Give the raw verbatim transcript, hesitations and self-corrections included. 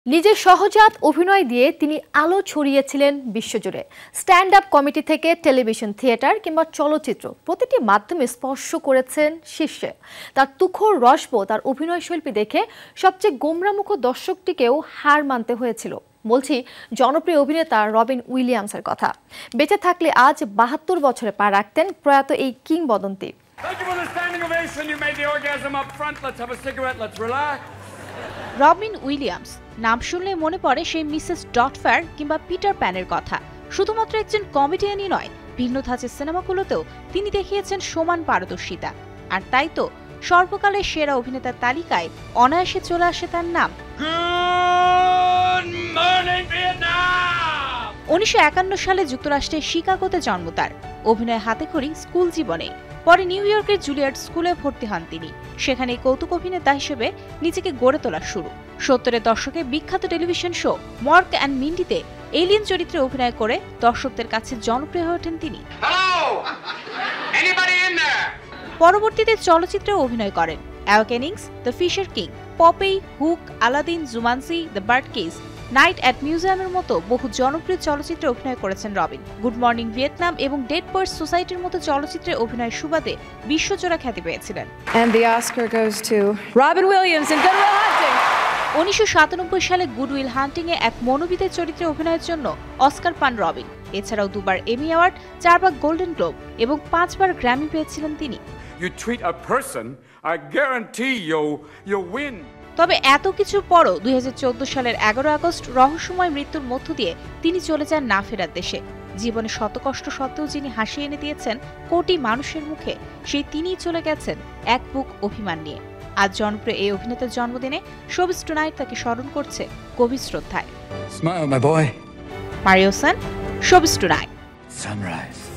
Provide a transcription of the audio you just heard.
নিজের সহজাত অভিনয় দিয়ে তিনি আলো ছড়িয়েছিলেন বিশ্বজুড়ে। স্ট্যান্ড আপ কমেডি থেকে টেলিভিশন, থিয়েটার কিংবা চলচ্চিত্র প্রতিটি মাধ্যমে স্পর্শ করেছেন শীর্ষে। তার তুখোড় রসবো তার অভিনয় শিল্পী দেখে সবচেয়ে গোমরামুখ দর্শকটিকেও হার মানতে হয়েছিল। বলছি জনপ্রিয় অভিনেতা রবিন উইলিয়ামসের কথা। বেঁচে থাকলে আজ বাহাত্তর বছরে পা রাখতেন প্রয়াত এই কিংবদন্তি। রবিন উইলিয়ামস নাম শুনলে মনে পড়ে সেই মিসেস ডটফায়ার কিংবা পিটার প্যানের কথা। শুধুমাত্র একজন কমেডিয়ানই নয়, ভিন্ন ধাঁচের সিনেমাগুলোতেও তিনি দেখিয়েছেন সমান পারদর্শিতা। আর তাই তো সর্বকালের সেরা অভিনেতার তালিকায় অনায়াসে চলে আসে তার নাম। উনিশশো একান্ন সালে যুক্তরাষ্ট্রের শিকাগোতে জন্ম তার। অভিনয় হাতেখড়ি স্কুল জীবনে। পরে নিউ ইয়র্কের জুলিয়ার্ড স্কুলে ভর্তি হন তিনি। সেখানে কৌতুক অভিনেতা হিসেবে নিজেকে গড়ে তোলা শুরু। সত্তরের দশকে বিখ্যাত টেলিভিশন শো মর্ক অ্যান্ড মিন্ডিতে এলিয়েন চরিত্রে অভিনয় করে দর্শকদের কাছে জনপ্রিয় হয়ে ওঠেন তিনি। পরবর্তীতে চলচ্চিত্রে অভিনয় করেন Awakenings, the Fisher King, Popeye, Hook, Aladdin, Jumanji, the Birdcage, Night at মিউজিয়ামের মতো বহু জনপ্রিয় চলচ্চিত্রে অভিনয় করেছেন রবিন। গুড মর্নিং ভিয়েতনাম এবং ডেড বার্ডস সোসাইটির মতো চলচ্চিত্রে অভিনয়ের সুবাদে বিশ্বজোড়া খ্যাতি পেয়েছিলেন। উনিশশো সাতানব্বই সালে গুডউইল হান্টিং এ এক মনোবিদের চরিত্রে অভিনয়ের জন্য অস্কার পান রবিন। এছাড়াও দুবার এমি অ্যাওয়ার্ড, চারবার গোল্ডেন গ্লোব এবং পাঁচবার গ্র্যামি পেয়েছিলেন তিনি। তবে এত কিছুর পরও দুই হাজার চোদ্দ সালের এগারো আগস্ট রহস্যময় মৃত্যুর মধ্য দিয়ে তিনি চলে যান না ফেরার দেশে। জীবনে শত কষ্ট সত্ত্বেও যিনি হাসি এনে দিয়েছেন কোটি মানুষের মুখে, সেই তিনিই চলে গেছেন এক বুক অভিমান নিয়ে। আজ জনপ্রিয় এই অভিনেতার জন্মদিনে শোবিজ টুনাইট তাকে স্মরণ করছে গভীর শ্রদ্ধায়। Smile, my boy. মারিও সান, শোবিজ টুনাইট। Sunrise.